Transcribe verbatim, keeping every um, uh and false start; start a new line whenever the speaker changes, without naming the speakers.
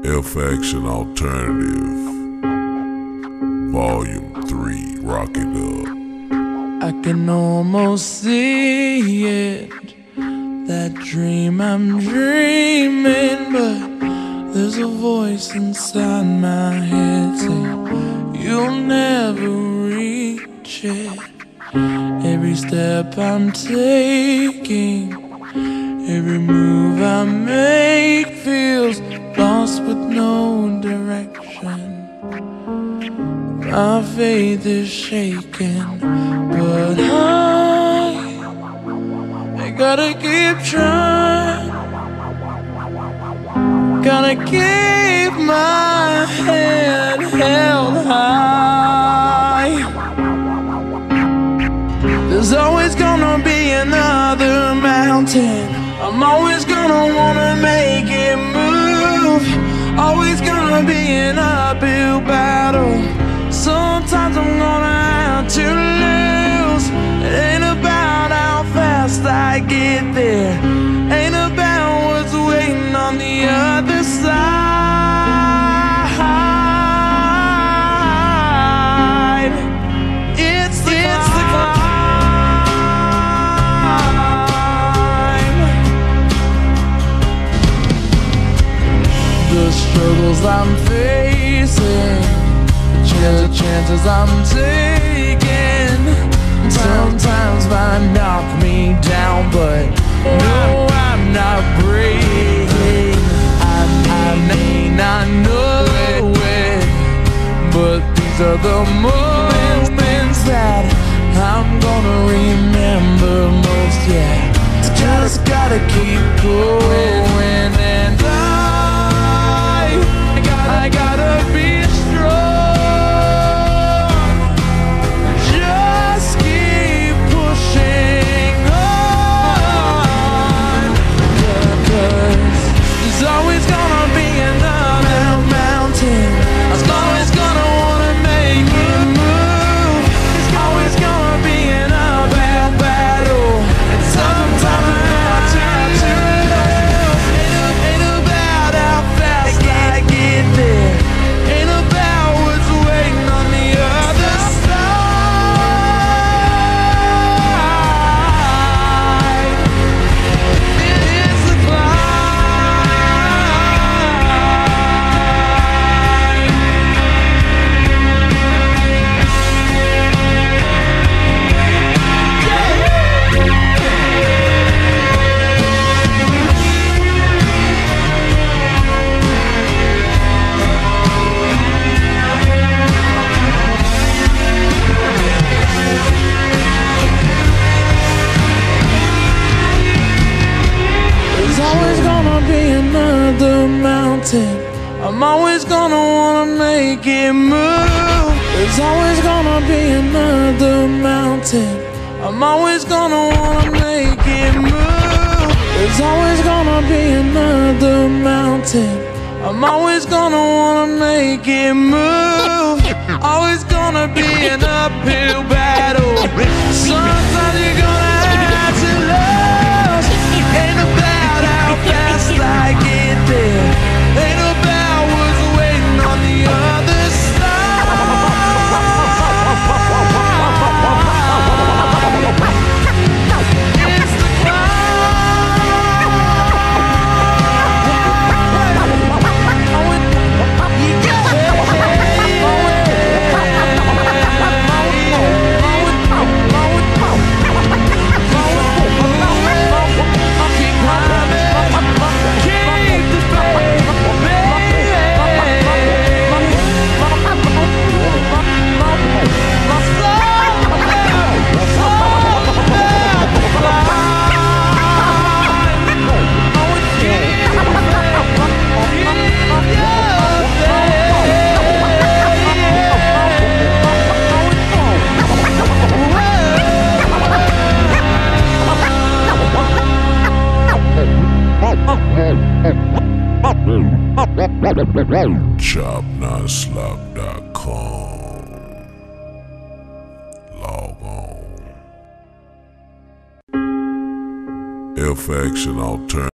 F-Action Alternative, Volume three, Rock It Up.
I can almost see it, that dream I'm dreaming, but there's a voice inside my head saying you'll never reach it. Every step I'm taking, every move I make feels lost with no direction. My faith is shaken, but I, I gotta keep trying. Gotta keep my head held high. There's always gonna be another mountain. I'm always gonna wanna make it move. Always gonna be an uphill battle. Sometimes I'm gonna have to lose. It ain't about how fast I get there, ain't about what's waiting on the other side. It's the it's the climb. The struggles I'm facing, the chances I'm taking sometimes might knock me down, but no, I'm not breaking. I, I may not know it, but these are the moments that I'm gonna remember most. Yeah, just gotta keep going, and I, I gotta, I gotta be strong. I'm always gonna wanna make it move. There's always gonna be another mountain. I'm always gonna wanna make it move. There's always gonna be another mountain. I'm always gonna wanna make it move. Always gonna be an uphill battle. Sometimes you're gonna have to lose. Ain't about how fast I get there, ain't about what's waiting on the other side. It's the
chop non slop dot com. Log on. F-Action Alternative.